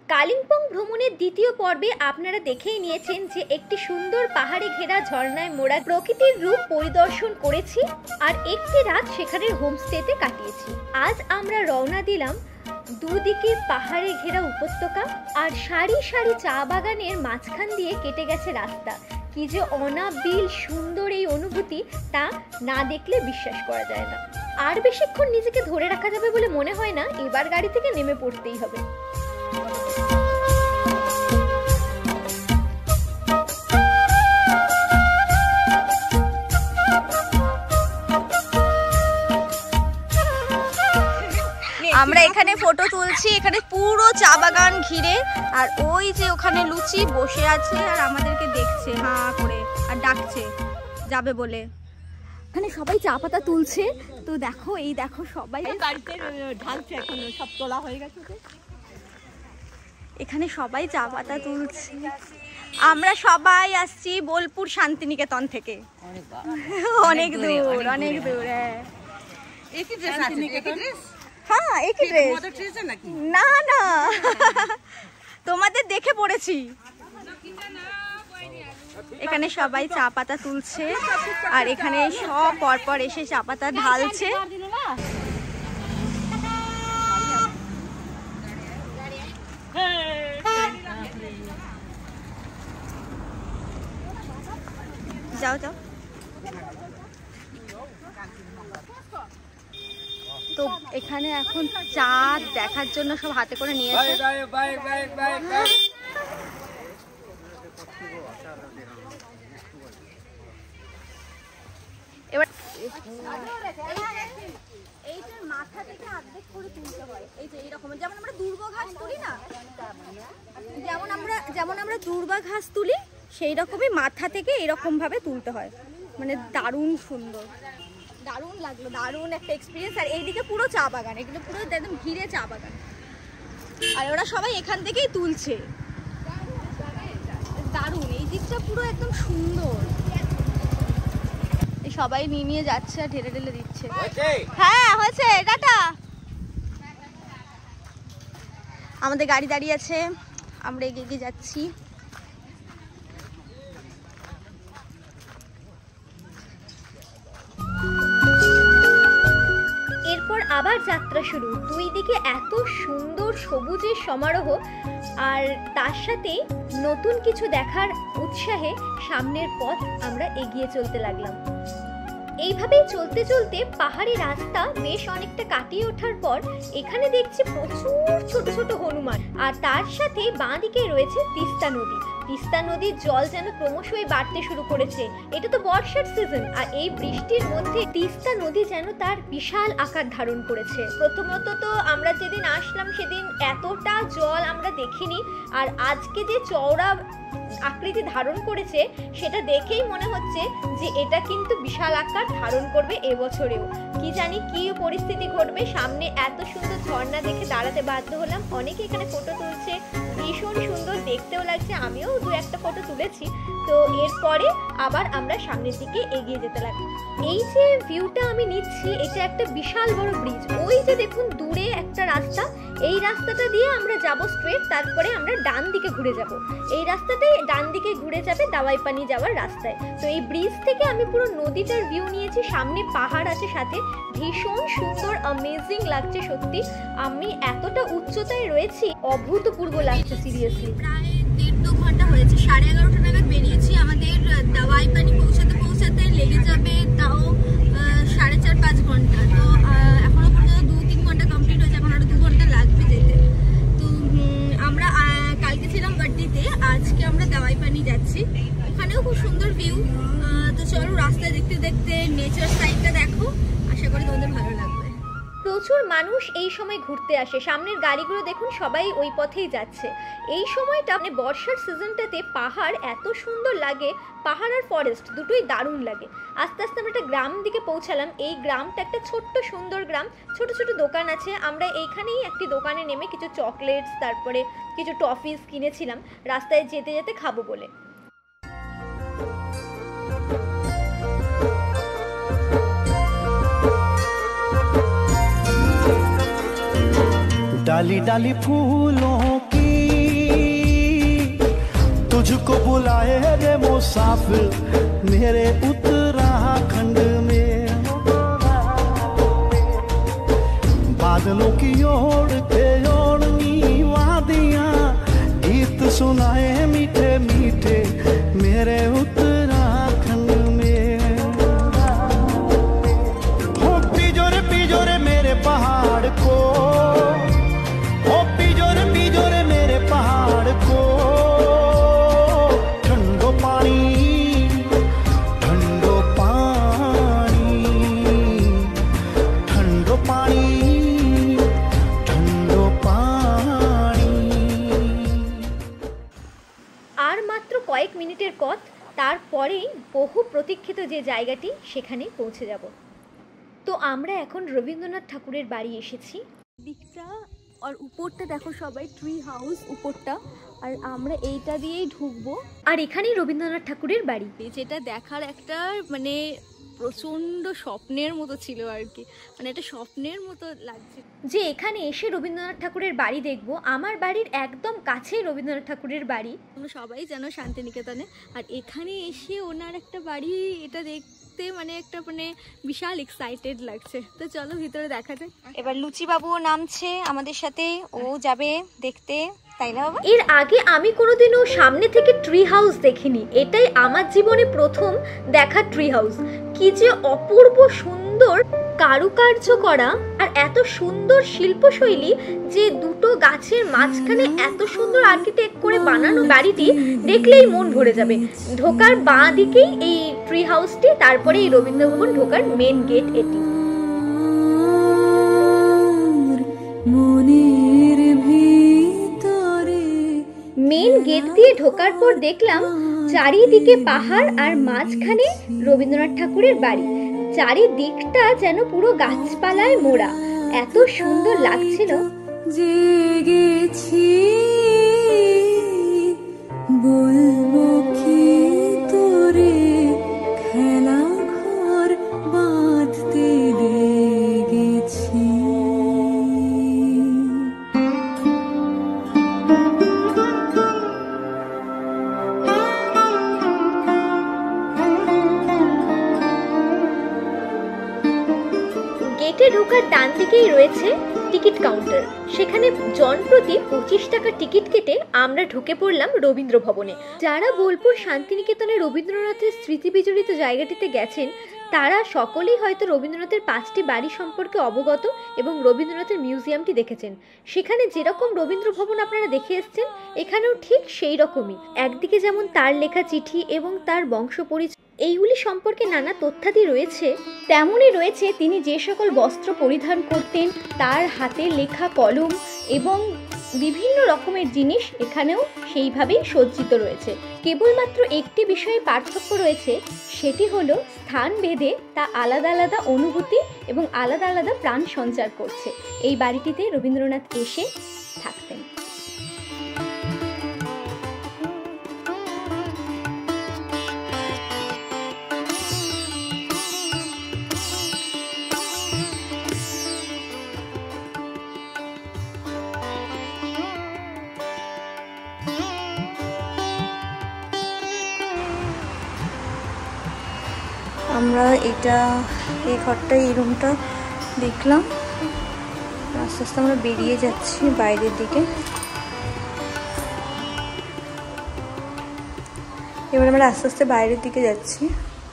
কালিম্পং ভ্রমণের দ্বিতীয় পর্বে আপনারা দেখেই নিয়েছেন যে একটি সুন্দর পাহাড়ে ঘেরা ঝর্ণায় মোড়া প্রকৃতির রূপ পরিদর্শন করেছি আর একটি রাত সেখানের হোমস্টেতে কাটিয়েছি। আজ আমরা রওনা দিলাম দুদিকে পাহাড়ে ঘেরা উপত্যকা আর সারি সারি চা বাগানের মাঝখান দিয়ে কেটে গেছে রাস্তা। কি যে অনাবিল সুন্দর এই অনুভূতি, তা না দেখলে বিশ্বাস করা যায় না। আর বেশিক্ষণ নিজেকে ধরে রাখা যাবে বলে মনে হয় না, এবার গাড়ি থেকে নেমে পড়তেই হবে। আমরা এখানে ফটো তুলছি, এখানে পুরো চা বাগান ঘিরে, আর ওই যে ওখানে লুচি বসে আছে আর আমাদেরকে দেখছে হাঁ করে আর ডাকছে যাবে বলে। এখানে সবাই চা পাতা তুলছে, তো দেখো এই দেখো সবাই গাড়িতে ঢালছে, এখন সব তোলা হয়ে গেছে। এখানে সবাই চা পাতা তুলছে। আমরা সবাই আসছি বোলপুর শান্তিনিকেতন থেকে, অনেক দূর অনেক দূর। হ্যাঁ একই ড্রেস না না, তোমাদের দেখে পড়েছি। এখানে সবাই চা পাতা তুলছে আর এখানে সব পরপর এসে চা পাতা ঢালছে। যাও যাও। তো এখানে এখন চাঁদ দেখার জন্য সব হাতে করে নিয়েছে। এবার এইটার মাথা থেকে অর্ধেক করে তুলতে হয়, এই যে এইরকম, যেমন আমরা দুর্বা ঘাস তুলি না, যেমন আমরা দুর্বা ঘাস তুলি সেই রকমই মাথা থেকে এরকম ভাবে তুলতে হয়। মানে দারুণ সুন্দর, দারুণ লাগলো, দারুণ একটা এক্সপিরিয়েন্স। আর এইদিকে পুরো চা বাগান, এগুলো পুরো একদম ঘিরে চা বাগান, আর ওরা সবাই এখান থেকেই তুলছে। দারুণ, এই দিকটা পুরো একদম সুন্দর। সবাই নিয়ে নিয়ে যাচ্ছে আর ঢেলে ঢেলে দিচ্ছে। হ্যাঁ হয়েছে, টাটা। আমাদের গাড়ি দাঁড়িয়ে আছে, আমরা এগিয়ে যাচ্ছি। এরপর আবার যাত্রা শুরু। দুই দিকে এত সুন্দর সবুজের সমারোহ, আর তার সাথে নতুন কিছু দেখার উৎসাহে সামনের পথ আমরা এগিয়ে চলতে লাগলাম। এইভাবেই চলতে চলতে পাহাড়ি রাস্তা বেশ অনেকটা কাটিয়ে ওঠার পর এখানে দেখছি প্রচুর ছোট ছোট হনুমান, আর তার সাথে বাঁ দিকে রয়েছে তিস্তা নদী। তিস্তা নদীর জল যেন ক্রমশই বাড়তে শুরু করেছে। এটা তো বর্ষার সিজন, আর এই বৃষ্টির মধ্যে তিস্তা নদী যেন তার বিশাল আকার ধারণ করেছে। প্রথমত তো আমরা যেদিন আসলাম সেদিন এতটা জল আমরা দেখিনি, আর আজকে যে চওড়া আকৃতি ধারণ করেছে সেটা দেখেই মনে হচ্ছে যে এটা কিন্তু বিশাল আকার ধারণ করবে এবছরেও। কি জানি কি পরিস্থিতি ঘটবে। সামনে এত সুন্দর ঝর্ণা দেখে দাঁড়াতে বাধ্য হলাম। অনেকে এখানে ফটো তুলছে, ভীষণ সুন্দর দেখতেও লাগছে, আমিও দু একটা ফটো তুলেছি। তো এরপরে আবার আমরা সামনের দিকে এগিয়ে যেতে লাগলাম। এই যে ভিউটা আমি নিচ্ছি, এটা একটা বিশাল বড় ব্রিজ। ওই যে দেখুন দূরে একটা রাস্তা, এই রাস্তাটা দিয়ে আমরা যাব স্ট্রেট, তারপরে আমরা ডান দিকে ঘুরে যাব। এই রাস্তাটাই ডান দিকে ঘুরে যাবে দাওয়াইপানি যাওয়ার রাস্তায়। তো এই ব্রিজ থেকে আমি পুরো নদীটার ভিউ নিয়েছি, সামনে পাহাড় আছে সাথে, ভীষণ সুন্দর, অ্যামেজিং লাগছে সত্যি। আমি এতটা উচ্চতায় রয়েছি, অভূতপূর্ব লাগছে সিরিয়াসলি। প্রায় 1.5-2 ঘন্টা হয়েছে, 11:30 নাগাদ বেরিয়েছি। আমাদের দাওয়াইপানি পৌঁছাতে লেগে যাবে তাও 4.5-5 ঘন্টা। তো এখনো পর্যন্ত 2-3 ঘন্টা কমপ্লিট হয়েছে, এখন আরো 2 ঘন্টা লাগবে যেতে। তো আমরা কালকে ছিলাম বাড্ডিতে, আজকে আমরা দাওয়াইপানি যাচ্ছি। ওখানেও খুব সুন্দর ভিউ। তো চলো রাস্তায় দেখতে দেখতে নেচার সাইডটা দেখো, আশা করি তোমাদের ভালো লাগবে। প্রচুর মানুষ এই সময় ঘুরতে আসে। সামনের গাড়িগুলো দেখুন সবাই ওই পথেই যাচ্ছে। এই সময়টা মানে বর্ষার সিজনটাতে পাহাড় এত সুন্দর লাগে, পাহাড় আর ফরেস্ট দুটোই দারুণ লাগে। আস্তে আস্তে আমরা একটা গ্রাম দিকে পৌঁছালাম। এই গ্রামটা একটা ছোট্ট সুন্দর গ্রাম, ছোট ছোট দোকান আছে। আমরা এইখানেই একটি দোকানে নেমে কিছু চকলেটস তারপরে কিছু টফিস কিনেছিলাম রাস্তায় যেতে যেতে খাবো বলে। डाली डाली फूलों की तुझको बुलाए रे मुसाफिर मेरे उत्तराखंड में। बादलों की ओर के ओढ़नी वादियां गीत सुनाए मीठे मीठे मेरे उत्तराखंड में। हो पिजोरे मेरे पहाड़ को, हो पिजोरे मेरे पहाड़ को। ठंडो पानी ठंडो पानी ठंडो पानी ठंडो पानी। আর মাত্র কয়েক মিনিটের পথ, তারপরেই বহু প্রতীক্ষিত যে জায়গাটি সেখানে পৌঁছে যাব। তো আমরা এখন রবীন্দ্রনাথ ঠাকুরের বাড়ি এসেছি। দিকটা আর উপরটা দেখো সবাই, ট্রি হাউস উপরটা, আর আমরা এইটা দিয়েই ঢুকবো। আর এখানেই রবীন্দ্রনাথ ঠাকুরের বাড়ি, যেটা দেখার একটা মানে প্রচণ্ড স্বপ্নের মতো ছিল আর কি, মানে একটা স্বপ্নের মতো লাগছে যে এখানে এসে রবীন্দ্রনাথ ঠাকুরের বাড়ি দেখবো। আমার বাড়ির একদম কাছেই রবীন্দ্রনাথ ঠাকুরের বাড়ি, তোমরা সবাই জানো, শান্তিনিকেতনে। আর এখানে এসে ওনার একটা বাড়ি, এটা দেখতে মানে একটা মানে বিশাল এক্সাইটেড লাগছে। তো চলো ভিতরে দেখা যাক। এবার লুচি বাবুও নামছে আমাদের সাথে, ও যাবে দেখতে, তাই না বাবা? এর আগে আমি কোনোদিনও সামনে থেকে ট্রি হাউস দেখিনি, এটাই আমার জীবনে প্রথম দেখা ট্রি হাউস। কি যে অপূর্ব সুন্দর কারুকার্য করা আর এত সুন্দর শিল্পশৈলী, যে দুটো গাছের মাঝখানে এত সুন্দর আর্কিটেক্ট করে বানানো বাড়িটি দেখলেই মন ভরে যাবে। ঢোকার বাঁ দিকেই এই ট্রি হাউসটি, তারপরে এই রবীন্দ্রভবন ঢোকার মেন গেট এটি। মেন গেট দিয়ে ঢোকার পর দেখলাম চারিদিকে পাহাড় আর মাঝখানে রবীন্দ্রনাথ ঠাকুরের বাড়ি। চারিদিকটা যেন পুরো গাছপালায় মোড়া, এত সুন্দর লাগছিল। জেগেছি বলবো কি তোরে, খেলা ঘর বাঁধতে লেগেছি। গেটে ঢোকার ডান দিকেই রয়েছে টিকিট কাউন্টার, সেখানে জনপ্রতি 25 টাকা টিকিট কেটে আমরা ঢুকে পড়লাম রবীন্দ্র ভবনে। যারা বোলপুর শান্তিনিকেতনে রবীন্দ্রনাথের স্মৃতি বিজড়িত জায়গাটিতে গেছেন, তারা সকলেই হয়তো রবীন্দ্রনাথের 5টি বাড়ি সম্পর্কে অবগত এবং রবীন্দ্রনাথের মিউজিয়ামটি দেখেছেন। সেখানে যেরকম রবীন্দ্র ভবন আপনারা দেখে এসছেন, এখানেও ঠিক সেই রকমই। একদিকে যেমন তার লেখা চিঠি এবং তার বংশ পরিচয় এইগুলি সম্পর্কে নানা তথ্যাদি রয়েছে, তেমনই রয়েছে তিনি যে সকল বস্ত্র পরিধান করতেন, তার হাতে লেখা কলম এবং বিভিন্ন রকমের জিনিস এখানেও সেইভাবেই সজ্জিত রয়েছে। কেবলমাত্র একটি বিষয়ে পার্থক্য রয়েছে, সেটি হলো স্থান ভেদে তা আলাদা আলাদা অনুভূতি এবং আলাদা আলাদা প্রাণ সঞ্চার করছে। এই বাড়িটিতে রবীন্দ্রনাথ এসে থাকতেন। আমরা এই ঘরটা, এই রুমটা দেখলাম, আস্তে আস্তে আমরা বেরিয়ে যাচ্ছি বাইরের দিকে। এবার আমরা আস্তে আস্তে বাইরের দিকে যাচ্ছি।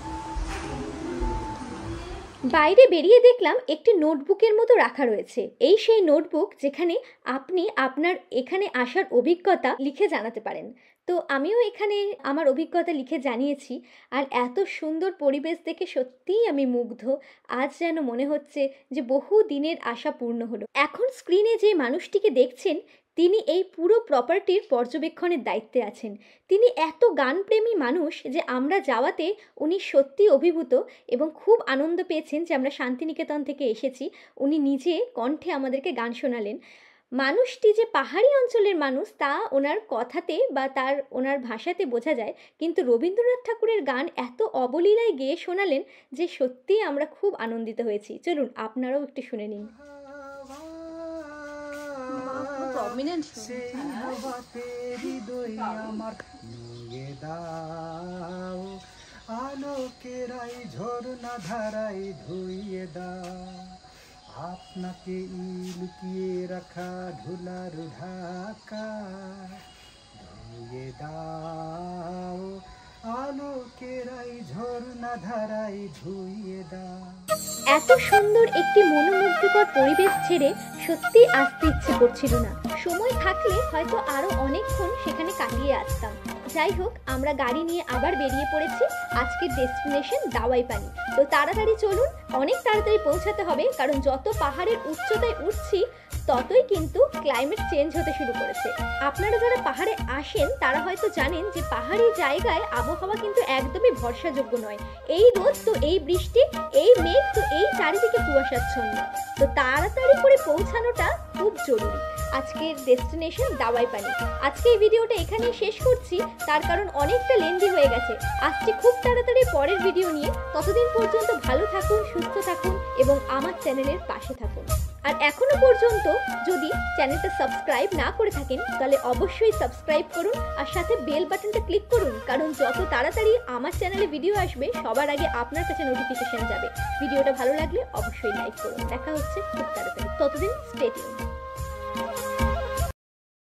বাইরে বেরিয়ে দেখলাম একটি নোটবুকের মতো রাখা রয়েছে। এই সেই নোটবুক যেখানে আপনি আপনার এখানে আসার অভিজ্ঞতা লিখে জানাতে পারেন। তো আমিও এখানে আমার অভিজ্ঞতা লিখে জানিয়েছি, আর এত সুন্দর পরিবেশ দেখে সত্যিই আমি মুগ্ধ। আজ যেন মনে হচ্ছে যে বহু দিনের আশা পূর্ণ হলো। এখন স্ক্রিনে যে মানুষটিকে দেখছেন, তিনি এই পুরো প্রপার্টির পর্যবেক্ষণের দায়িত্বে আছেন। তিনি এত গানপ্রেমী মানুষ যে আমরা যাওয়াতে উনি সত্যি অভিভূত এবং খুব আনন্দ পেয়েছেন যে আমরা শান্তিনিকেতন থেকে এসেছি। উনি নিজে কণ্ঠে আমাদেরকে গান শোনালেন। মানুষটি যে পাহাড়ি অঞ্চলের মানুষ তা ওনার কথাতে বা ওনার ভাষাতে বোঝা যায়, কিন্তু রবীন্দ্রনাথ ঠাকুরের গান এত অবলীলায় গেয়ে শোনালেন যে সত্যিই আমরা খুব আনন্দিত হয়েছি। চলুন আপনারাও একটু শুনে নিন। প্রমিনেন্ট সেই হাওয়াতে হৃদয় আমার নিয়ে দাও, আলোকেরাই ঝরনা ধারাই ধুইয়ে দাও, আপনাকে লুকিয়ে রাখা ধুলার ঢাকা ধুইয়ে দাও, আলোকেরাই ঝরনা ধারাই ধুইয়ে দাও। এত সুন্দর একটি মনোমুগ্ধকর পরিবেশ ছেড়ে সত্যি আসতে ইচ্ছে করছিল না। সময় থাকলে হয়তো আরো অনেকক্ষণ সেখানে কাটিয়ে আসতাম। যাই হোক, আমরা গাড়ি নিয়ে আবার বেরিয়ে পড়েছি। আজকের ডেস্টিনেশন দাওয়াই পানি। তো তাড়াতাড়ি চলুন, অনেক তাড়াতাড়ি পৌঁছাতে হবে, কারণ যত পাহাড়ের উচ্চতায় উঠছি ততই কিন্তু ক্লাইমেট চেঞ্জ হতে শুরু করেছে। আপনারা যারা পাহাড়ে আসেন তারা হয়তো জানেন যে পাহাড়ি জায়গায় আবহাওয়া কিন্তু একদমই ভরসাযোগ্য নয়। এই রোদ তো এই বৃষ্টি, এই মেঘ তো এই চারিদিকে কুয়াশাচ্ছন্ন। তো তাড়াতাড়ি করে পৌঁছানোটা খুব জরুরি। আজকের ডেস্টিনেশন দাওয়াই পানি। আজকে এই ভিডিওটা এখানেই শেষ করছি, তার কারণ অনেকটা লেন্দি হয়ে গেছে। আসছি খুব তাড়াতাড়ি পরের ভিডিও নিয়ে। ততদিন পর্যন্ত ভালো থাকুন, সুস্থ থাকুন এবং আমার চ্যানেলের পাশে থাকুন। আর এখনো পর্যন্ত যদি চ্যানেলটা সাবস্ক্রাইব না করে থাকেন তাহলে অবশ্যই সাবস্ক্রাইব করুন আর সাথে বেল বাটনটা ক্লিক করুন, কারণ যত তাড়াতাড়ি আমার চ্যানেলে ভিডিও আসবে সবার আগে আপনার কাছে নোটিফিকেশন যাবে। ভিডিওটা ভালো লাগলে অবশ্যই লাইক করুন। দেখা হচ্ছে খুব তাড়াতাড়ি। ততদিন স্টে টিউনড।